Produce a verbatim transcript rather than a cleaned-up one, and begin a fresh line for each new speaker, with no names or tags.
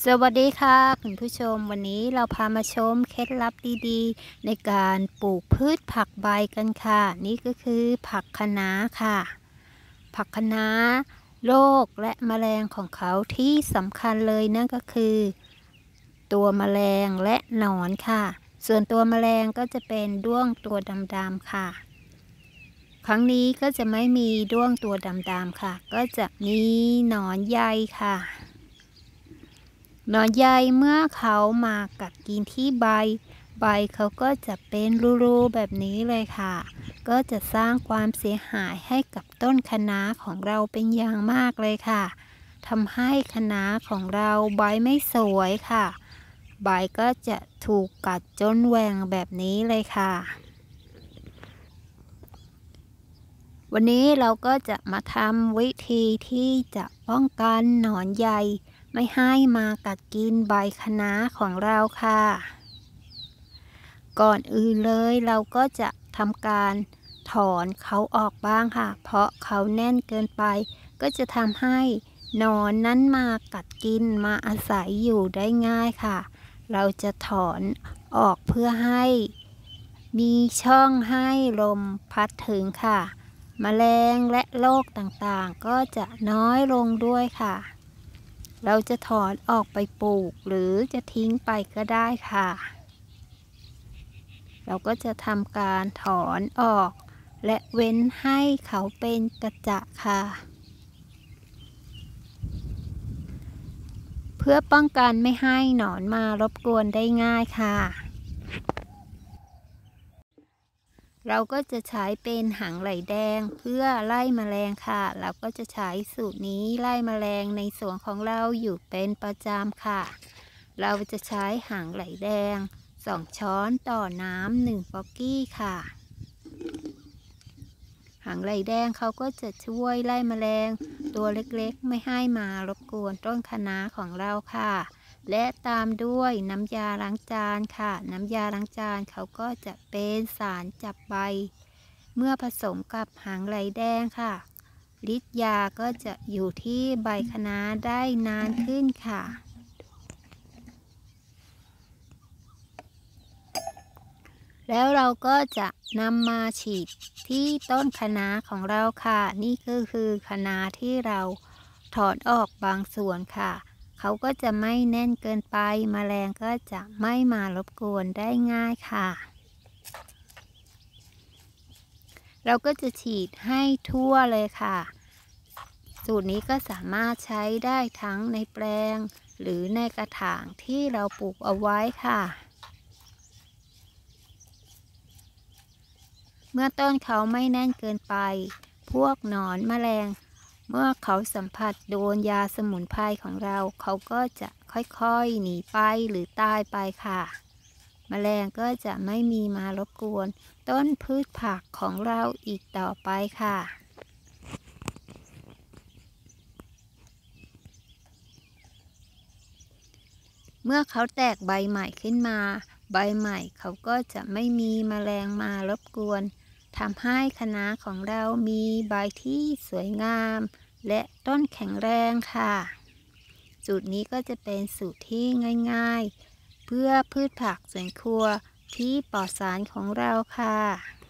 สวัสดีค่ะคุณผู้ชมวันนี้เราพามาชมเคล็ดลับดีๆในการปลูกพืชผักใบกันค่ะนี่ก็คือผักคะน้าค่ะผักคะน้าโรคและแมลงของเขาที่สำคัญเลยนั่นก็คือตัวแมลงและหนอนค่ะส่วนตัวแมลงก็จะเป็นด้วงตัวดำๆค่ะครั้งนี้ก็จะไม่มีด้วงตัวดำๆค่ะก็จะมีหนอนใยค่ะหนอนใยเมื่อเขามากัดกินที่ใบใบเขาก็จะเป็นรูๆแบบนี้เลยค่ะก็จะสร้างความเสียหายให้กับต้นคะน้าของเราเป็นอย่างมากเลยค่ะทำให้คะน้าของเราใบไม่สวยค่ะใบก็จะถูกกัดจนแหว่งแบบนี้เลยค่ะวันนี้เราก็จะมาทำวิธีที่จะป้องกันหนอนใยไม่ให้มากัดกินใบคะน้าของเราค่ะก่อนอื่นเลยเราก็จะทำการถอนเขาออกบ้างค่ะเพราะเขาแน่นเกินไปก็จะทำให้หนอนนั้นมากัดกินมาอาศัยอยู่ได้ง่ายค่ะเราจะถอนออกเพื่อให้มีช่องให้ลมพัดถึงค่ะแมลงและโรคต่างๆก็จะน้อยลงด้วยค่ะเราจะถอนออกไปปลูกหรือจะทิ้งไปก็ได้ค่ะเราก็จะทำการถอนออกและเว้นให้เขาเป็นกระจะค่ะเพื่อป้องกันไม่ให้หนอนมารบกวนได้ง่ายค่ะเราก็จะใช้เป็นหางไหลแดงเพื่อไล่แมลงค่ะเราก็จะใช้สูตรนี้ไล่แมลงในสวนของเราอยู่เป็นประจำค่ะเราจะใช้หางไหลแดงสองช้อนต่อน้ำหนึ่งป๊อกกี้ค่ะหางไหลแดงเขาก็จะช่วยไล่แมลงตัวเล็กๆไม่ให้มารบกวนต้นคะน้าของเราค่ะและตามด้วยน้ำยาล้างจานค่ะน้ำยาล้างจานเขาก็จะเป็นสารจับใบเมื่อผสมกับหางไหลแดงค่ะฤทธิ์ยาก็จะอยู่ที่ใบคะน้าได้นานขึ้นค่ะแล้วเราก็จะนำมาฉีดที่ต้นคะน้าของเราค่ะนี่ก็คือคะน้าที่เราถอนออกบางส่วนค่ะเขาก็จะไม่แน่นเกินไปแมลงก็จะไม่มารบกวนได้ง่ายค่ะเราก็จะฉีดให้ทั่วเลยค่ะสูตรนี้ก็สามารถใช้ได้ทั้งในแปลงหรือในกระถางที่เราปลูกเอาไว้ค่ะเมื่อต้นเขาไม่แน่นเกินไปพวกหนอนแมลงเมื่อเขาสัมผัสโดนยาสมุนไพรของเราเขาก็จะค่อยๆหนีไปหรือตายไปค่ะแมลงก็จะไม่มีมารบกวนต้นพืชผักของเราอีกต่อไปค่ะเมื่อเขาแตกใบใหม่ขึ้นมาใบใหม่เขาก็จะไม่มีแมลงมารบกวนทำให้คะน้าของเรามีใบที่สวยงามและต้นแข็งแรงค่ะสูตรนี้ก็จะเป็นสูตรที่ง่ายๆเพื่อพืชผักสวนครัวที่ปลอดสารของเราค่ะ